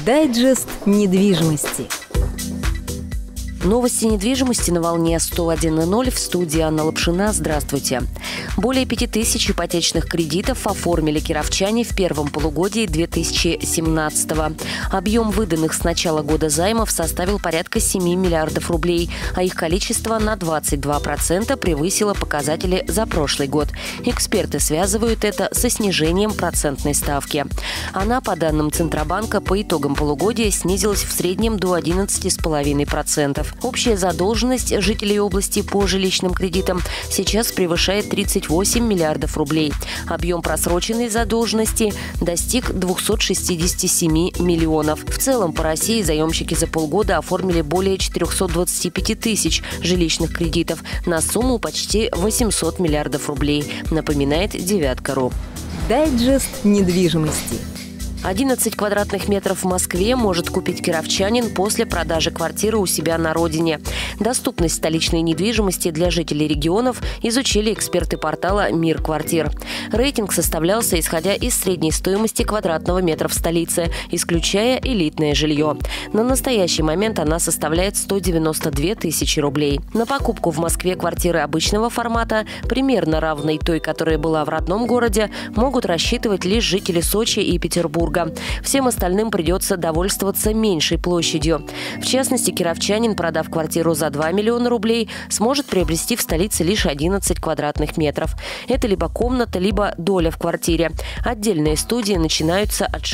Дайджест недвижимости. Новости недвижимости на волне 101.0 в студии Анна Лапшина. Здравствуйте. Более 5000 ипотечных кредитов оформили кировчане в первом полугодии 2017-го. Объем выданных с начала года займов составил порядка 7 миллиардов рублей, а их количество на 22% превысило показатели за прошлый год. Эксперты связывают это со снижением процентной ставки. Она, по данным Центробанка, по итогам полугодия снизилась в среднем до 11,5%. Общая задолженность жителей области по жилищным кредитам сейчас превышает 38 миллиардов рублей. Объем просроченной задолженности достиг 267 миллионов. В целом по России заемщики за полгода оформили более 425 тысяч жилищных кредитов на сумму почти 800 миллиардов рублей, напоминает Девятка.ру. Дайджест недвижимости. 11 квадратных метров в Москве может купить кировчанин после продажи квартиры у себя на родине. Доступность столичной недвижимости для жителей регионов изучили эксперты портала «Мир квартир». Рейтинг составлялся исходя из средней стоимости квадратного метра в столице, исключая элитное жилье. На настоящий момент она составляет 192 тысячи рублей. На покупку в Москве квартиры обычного формата, примерно равной той, которая была в родном городе, могут рассчитывать лишь жители Сочи и Петербурга. Всем остальным придется довольствоваться меньшей площадью. В частности, кировчанин, продав квартиру за 2 миллиона рублей, сможет приобрести в столице лишь 11 квадратных метров. Это либо комната, либо доля в квартире. Отдельные студии начинаются от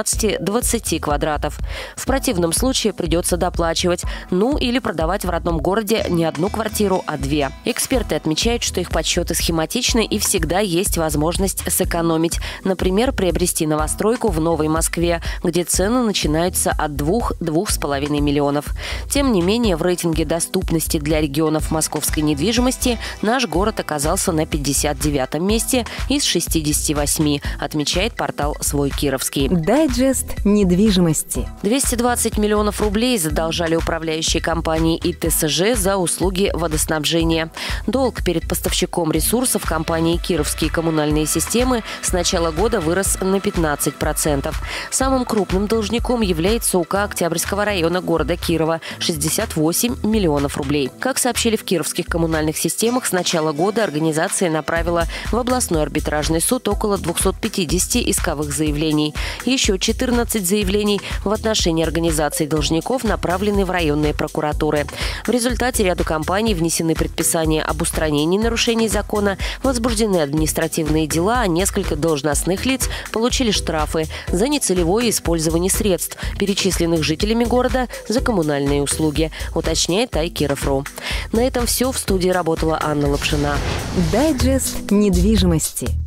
16-20 квадратов. В противном случае придется доплачивать, или продавать в родном городе не одну квартиру, а две. Эксперты отмечают, что их подсчеты схематичны и всегда есть возможность сэкономить. Например, приобрести новостройку в Новой Москве, где цены начинаются от 2–2,5 миллионов. Тем не менее, в рейтинге доступности для регионов московской недвижимости наш город оказался на 59-м месте из 68, отмечает портал «Свой Кировский». Дайджест недвижимости. 220 миллионов рублей задолжали управляющие компании и ТСЖ за услуги водоснабжения. Долг перед поставщиком ресурсов компании «Кировские коммунальные системы» с начала года вырос на 15%. Самым крупным должником является УК Октябрьского района города Кирова – 68 миллионов рублей. Как сообщили в Кировских коммунальных системах, с начала года организация направила в областной арбитражный суд около 250 исковых заявлений. Еще 14 заявлений в отношении организаций должников направлены в районные прокуратуры. В результате ряду компаний внесены предписания об устранении нарушений закона, возбуждены административные дела, а несколько должностных лиц получили штрафы за нецелевое использование средств, перечисленных жителями города за коммунальные услуги, уточняет iKirov.ru. На этом все. В студии работала Анна Лапшина. Дайджест недвижимости.